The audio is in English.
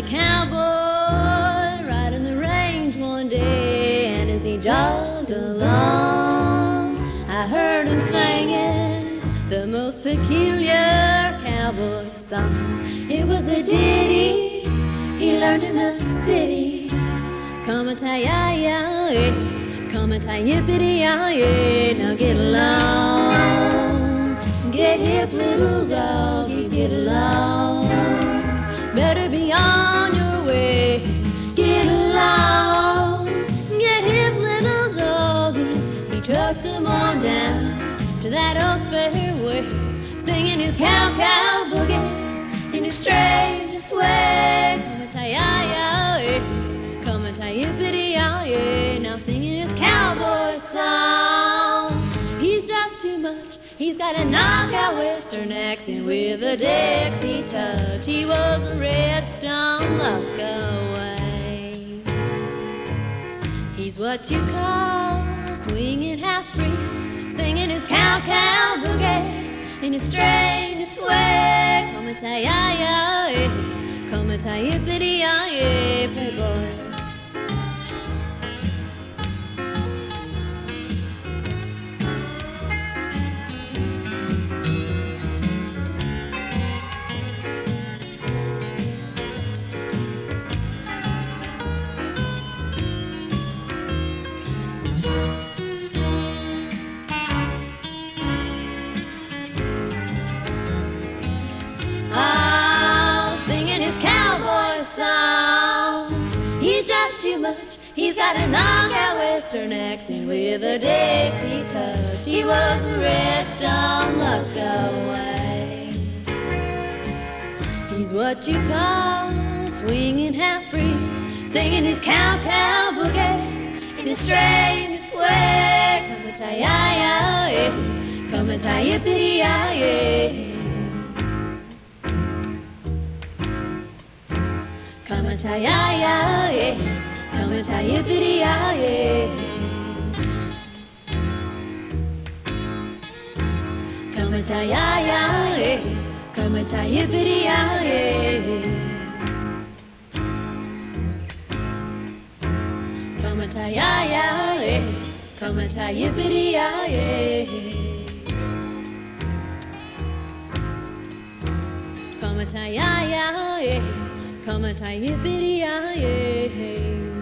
cowboy riding the range one day, and as he jogged along, I heard him singing the most peculiar cowboy song. It was a ditty he learned in the city. Come and tie-ya-ya, come and tie-yippity-ya-ya. Now get along, get hip, little doggies, get along. Better be on your way, get along. Get hip, little doggies. He took them on down to that old fairway, singing his cow-cow-boogie in his strangest way. Come and tie-ya-ya, come and tie-yippity-ya-ya. Now singing his cowboy song. He's just too much. He's got a knockout western accent with a Dixie touch. He was a Redstone look-away. He's what you call a swinging half-breed, singing his cow-cow-boogie in his strangest way. Come and tie-ya-ya, come and tie-yippity-ya-ya, playboy. Too much. He's got a knockout western accent with a Dixie touch. He was a Redstone look-away. He's what you call a swinging half-breed, singing his cow-cow-boogie in his strangest way. Come and tie-ya-ya, come and tie-yippity-ya-ya. Come and tie-ya-ya, come and tie-yippity-ya-ya. Come and tie-ya-ya, come and tie-yippity-ya-ya. Come and tie-ya-ya, come and tie-yippity-ya-ya. Come and tie-ya-ya, come and tie-yippity-ya-ya.